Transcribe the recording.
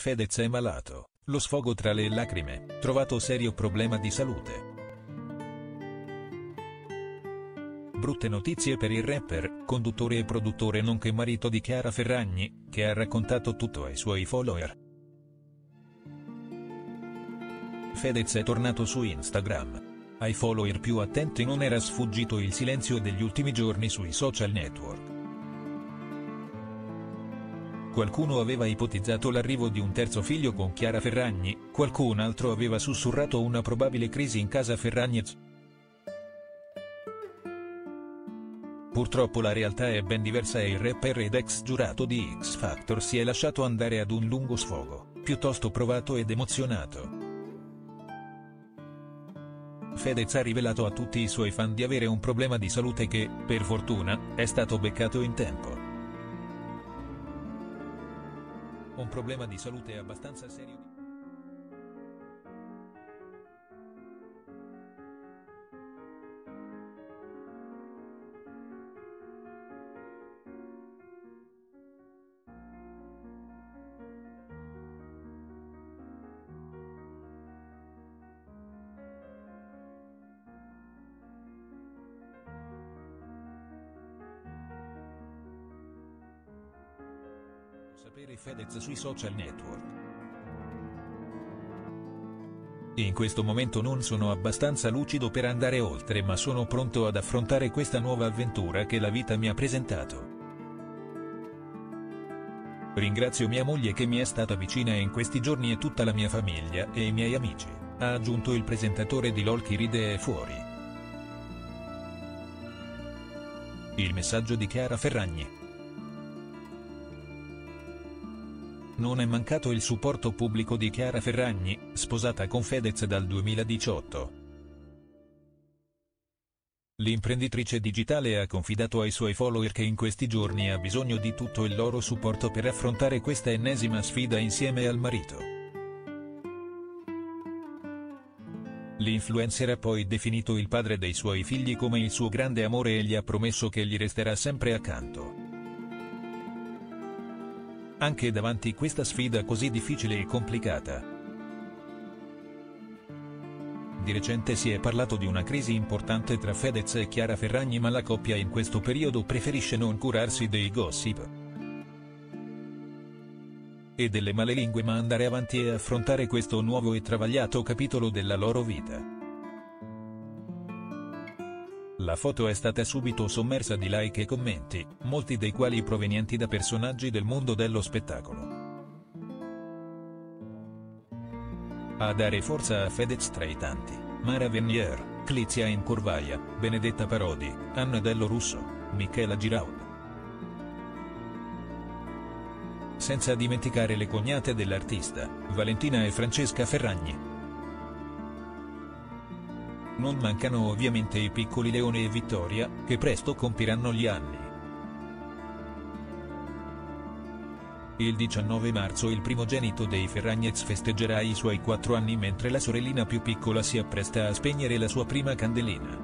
Fedez è malato, lo sfogo tra le lacrime, trovato serio problema di salute. Brutte notizie per il rapper, conduttore e produttore nonché marito di Chiara Ferragni, che ha raccontato tutto ai suoi follower. Fedez è tornato su Instagram. Ai follower più attenti non era sfuggito il silenzio degli ultimi giorni sui social network. Qualcuno aveva ipotizzato l'arrivo di un terzo figlio con Chiara Ferragni, qualcun altro aveva sussurrato una probabile crisi in casa Ferragnez. Purtroppo la realtà è ben diversa e il rapper ed ex giurato di X Factor si è lasciato andare ad un lungo sfogo, piuttosto provato ed emozionato. Fedez ha rivelato a tutti i suoi fan di avere un problema di salute che, per fortuna, è stato beccato in tempo. Un problema di salute abbastanza serio. Sapere Fedez sui social network. In questo momento non sono abbastanza lucido per andare oltre, ma sono pronto ad affrontare questa nuova avventura che la vita mi ha presentato. Ringrazio mia moglie che mi è stata vicina in questi giorni e tutta la mia famiglia e i miei amici, ha aggiunto il presentatore di LOL Chi ride è fuori. Il messaggio di Chiara Ferragni. Non è mancato il supporto pubblico di Chiara Ferragni, sposata con Fedez dal 2018. L'imprenditrice digitale ha confidato ai suoi follower che in questi giorni ha bisogno di tutto il loro supporto per affrontare questa ennesima sfida insieme al marito. L'influencer ha poi definito il padre dei suoi figli come il suo grande amore e gli ha promesso che gli resterà sempre accanto. Anche davanti questa sfida così difficile e complicata. Di recente si è parlato di una crisi importante tra Fedez e Chiara Ferragni, ma la coppia in questo periodo preferisce non curarsi dei gossip e delle malelingue, ma andare avanti e affrontare questo nuovo e travagliato capitolo della loro vita. La foto è stata subito sommersa di like e commenti, molti dei quali provenienti da personaggi del mondo dello spettacolo. A dare forza a Fedez tra i tanti, Mara Venier, Clizia Incurvaia, Benedetta Parodi, Anna Dello Russo, Michela Giraud. Senza dimenticare le cognate dell'artista, Valentina e Francesca Ferragni. Non mancano ovviamente i piccoli Leone e Vittoria, che presto compiranno gli anni. Il 19 marzo il primogenito dei Ferragnez festeggerà i suoi 4 anni, mentre la sorellina più piccola si appresta a spegnere la sua prima candelina.